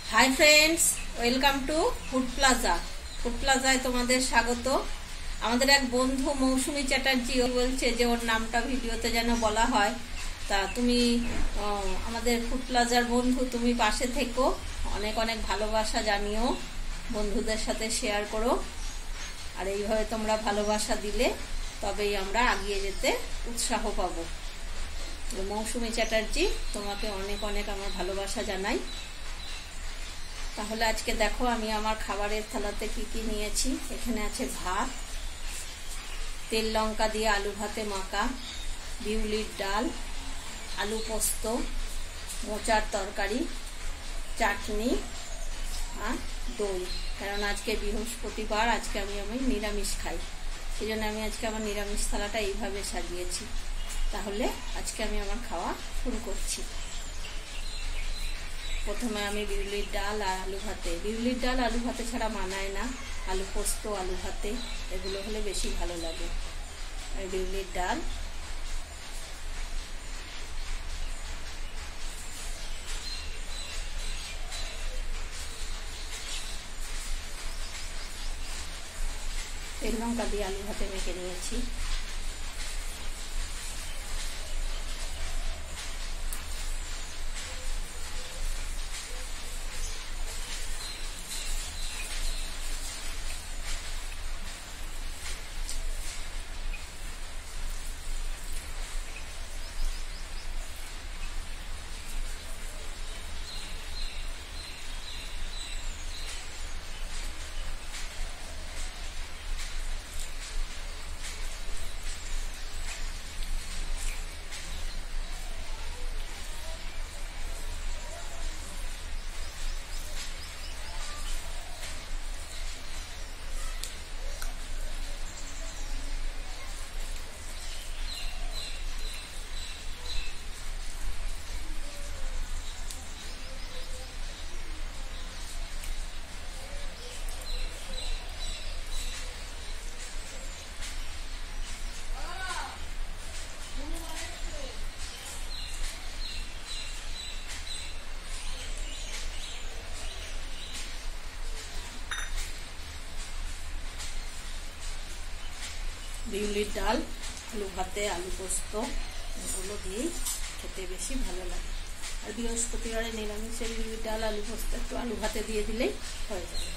High friends welcome to food plaza. Food प्लाजाয় তোমাদের স্বাগত। আমাদের এক বন্ধু মৌসুমী চ্যাটার্জি বলছে যে ওর নামটা ভিডিওতে যেন বলা হয়। তা তুমি আমাদের ফুড প্লাজার বন্ধু, তুমি পাশে থেকো, অনেক অনেক ভালোবাসা জানিও, বন্ধুদের সাথে শেয়ার করো। আর এইভাবে তোমরা ভালোবাসা দিলে তবেই আমরা এগিয়ে যেতে উৎসাহ পাবো। মৌসুমী চ্যাটার্জি, তোমাকে অনেক অনেক আমার ভালোবাসা জানাই। তাহলে আজকে দেখো আমি আমার খাবারের থালাতে কি কি নিয়েছি। এখানে আছে ভাত, তেল লঙ্কা দিয়ে আলু ভাতে মাখা, বিউলির ডাল, আলু পোস্ত, মোচার তরকারি, চাটনি আর দই। কারণ আজকে বৃহস্পতিবার, আজকে আমি নিরামিষ খাই, সেই জন্য আমি আজকে আমার নিরামিষ থালাটা এইভাবে সাজিয়েছি। তাহলে আজকে আমি আমার খাওয়া শুরু করছি। প্রথমে আমি বিউলির ডাল আর আলু ভাতে, বিউলির ডাল আলু ভাতে ছাড়া মানায় না, আলু পোস্ত আলু ভাতে এগুলো হলে বেশি ভালো লাগে। আর বিউলির ডাল, তেল লঙ্কা দিয়ে আলু ভাতে মেখে নিয়েছি। বিউলির ডাল আলু ভাতে আলু পোস্ত এগুলো দিয়ে খেতে বেশি ভালো লাগে। আর বৃহস্পতিবারে নিরামিষের বিউলির ডাল আলু পোস্ত একটু আলু ভাতে দিয়ে দিলেই হয়ে যাবে।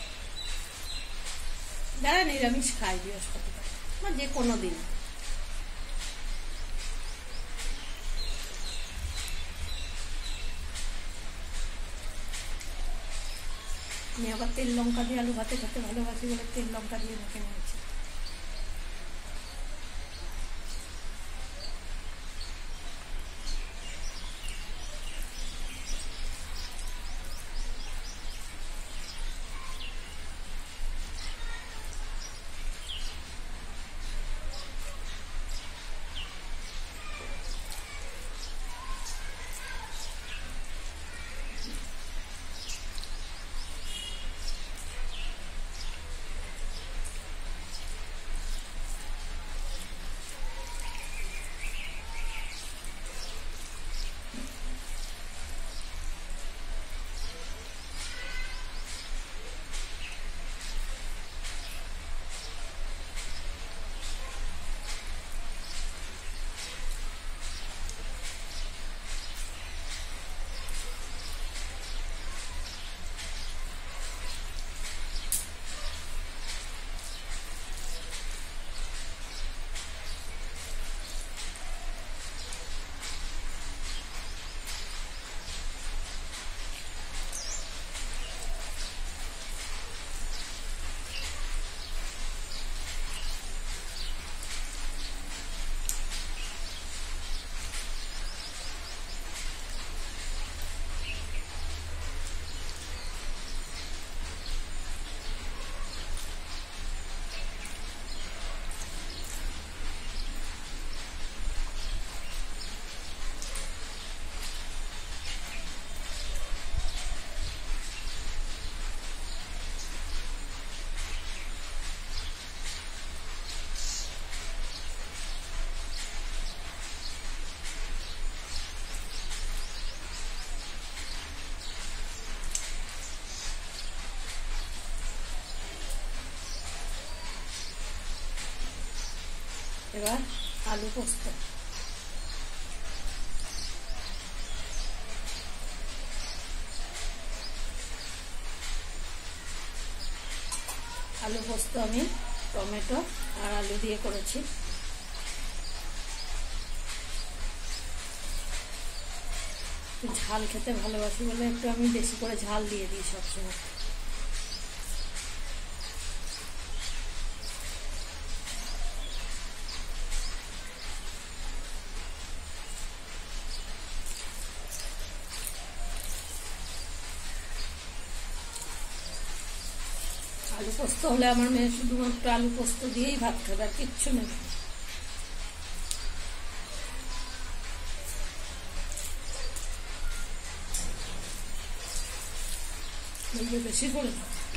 যারা নিরামিষ খায় বৃহস্পতিবার বা যে কোনো দিন। আমি আবার তেল লঙ্কা দিয়ে আলু ভাতে খেতে ভালোবাসি বলে তেল লঙ্কা দিয়ে মেখে নিয়েছি। এবার আলু পোস্ত। আলু পোস্ত আমি টমেটো আর আলু দিয়ে করেছি। ঝাল খেতে ভালোবাসি বলে একটু আমি বেশি করে ঝাল দিয়ে দিই সবসময়। আলু পোস্ত হলে আমার মেয়ে শুধুমাত্র আলু পোস্ত দিয়েই ভাত খাবে, আর কিচ্ছু নেই। বেশি করে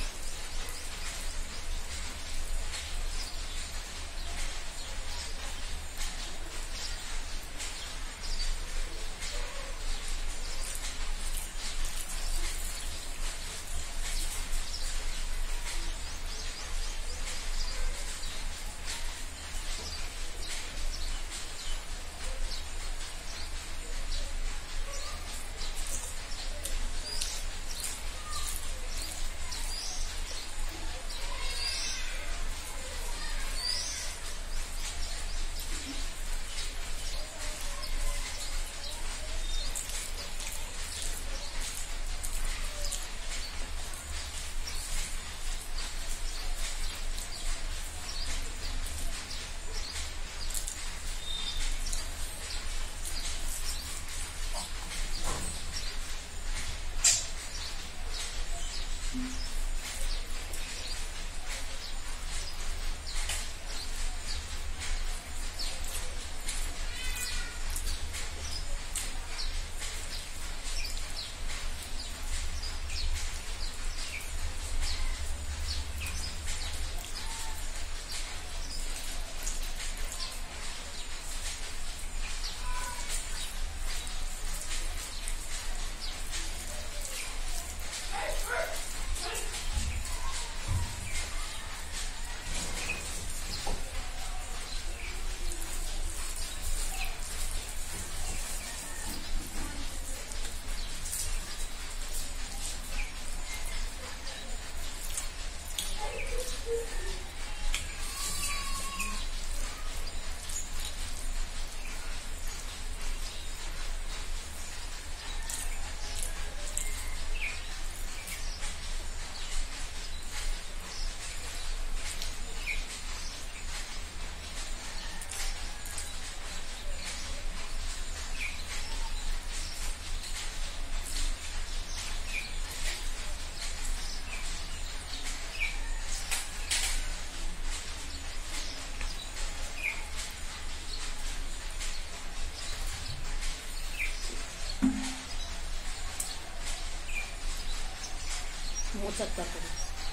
মোচার তরকারি।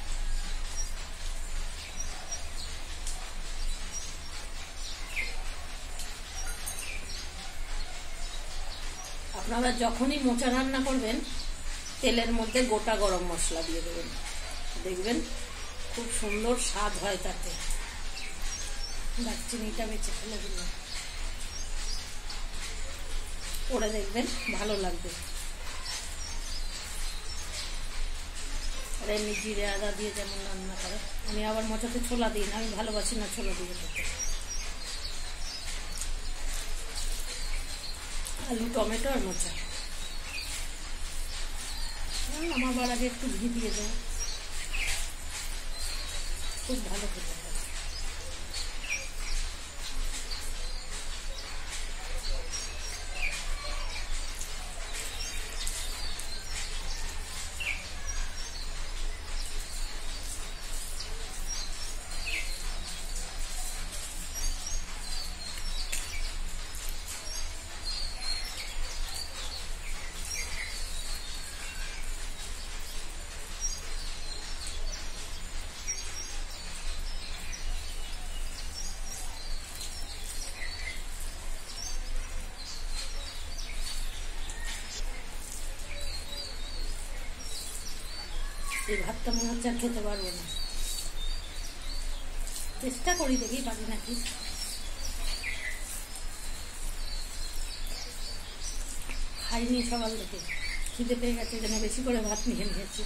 আপনারা যখনই মোচা রান্না করবেন তেলের মধ্যে গোটা গরম মশলা দিয়ে দেবেন, দেখবেন খুব সুন্দর স্বাদ হয় তাতে। দারচিনিটা বেঁচে ফেলে দিলাম, করে দেখবেন ভালো লাগবে। আর এমনি জিরে আদা দিয়ে যেমন রান্না করে, আমি আবার মোচাতে ছোলা দিই না, আমি ভালোবাসি না ছোলা দিয়ে খেতে। আলু টমেটো আর মোচা নামাবার আগে একটু ঘি দিয়ে দেবো, খুব ভালো খেতে হয়। এই ভাতটা মনে হচ্ছে আর খেতে পারবো না, চেষ্টা করি, দেখি পারি নাকি। খাইনি সকাল থেকে, খিদে পেয়ে গেছে, যেন বেশি করে ভাত নিয়ে নিয়েছি।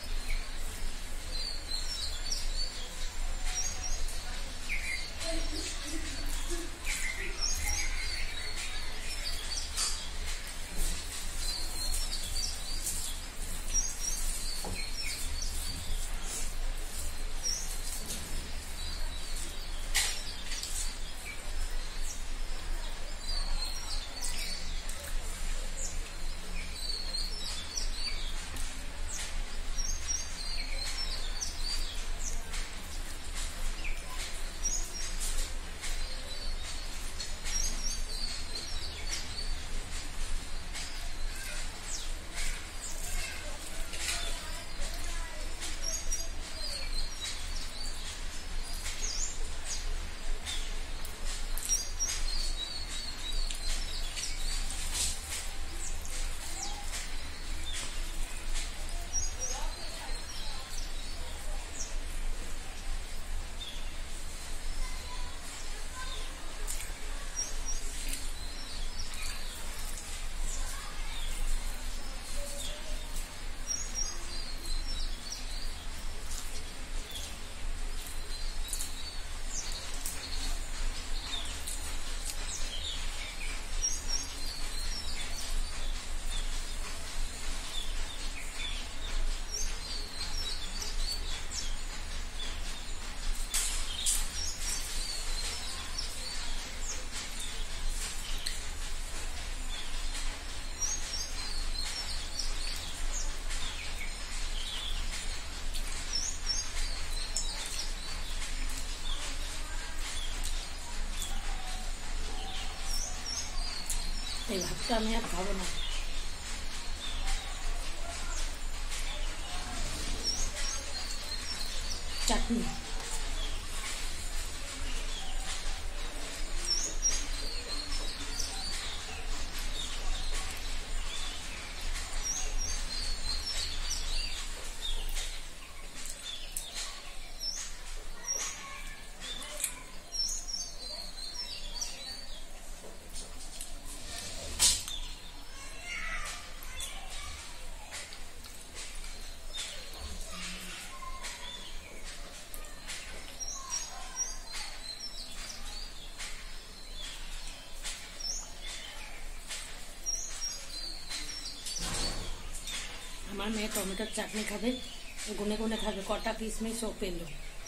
এই ভাতটা আমি আর খাবো না। চাটনি আমার মেয়ে টমেটোর চাটনি খাবে, গুনে গুনে খাবে, কটা কিশমিশ ও পেলো।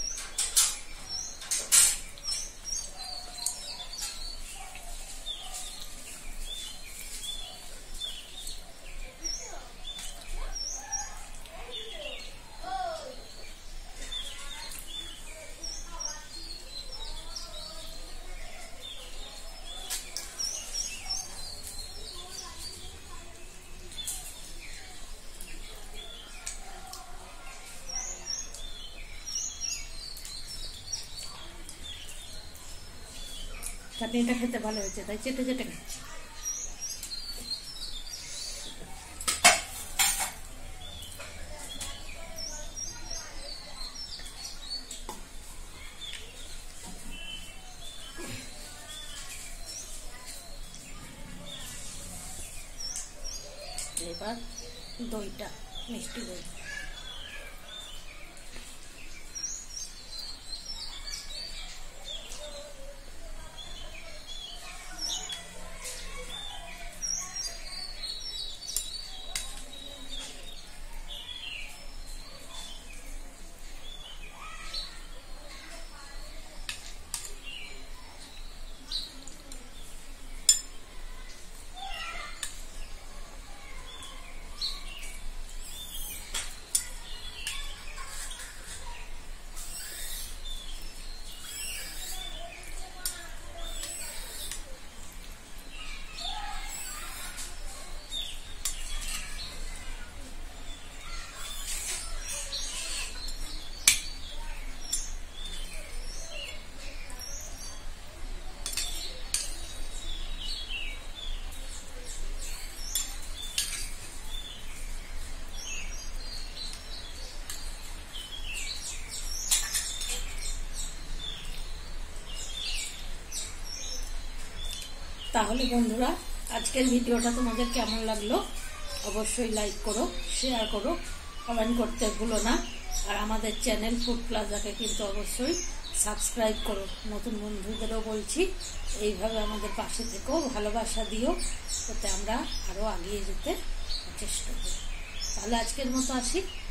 চাটনিটা খেতে ভালো হয়েছে, তাই চেটে চেটে খাচ্ছি। এবার দইটা, মিষ্টি দই। তাহলে বন্ধুরা আজকের ভিডিওটা তোমাদের কেমন লাগলো অবশ্যই লাইক করো, শেয়ার করো, কমেন্ট করতে ভুলো না। আর আমাদের চ্যানেল ফুড প্লাজাকে কিন্তু অবশ্যই সাবস্ক্রাইব করো। নতুন বন্ধুদেরও বলছি, এইভাবে আমাদের পাশে থেকেও ভালোবাসা দিও, যাতে আমরা আরও এগিয়ে যেতে চেষ্টা করি। তাহলে আজকের মতো আসি।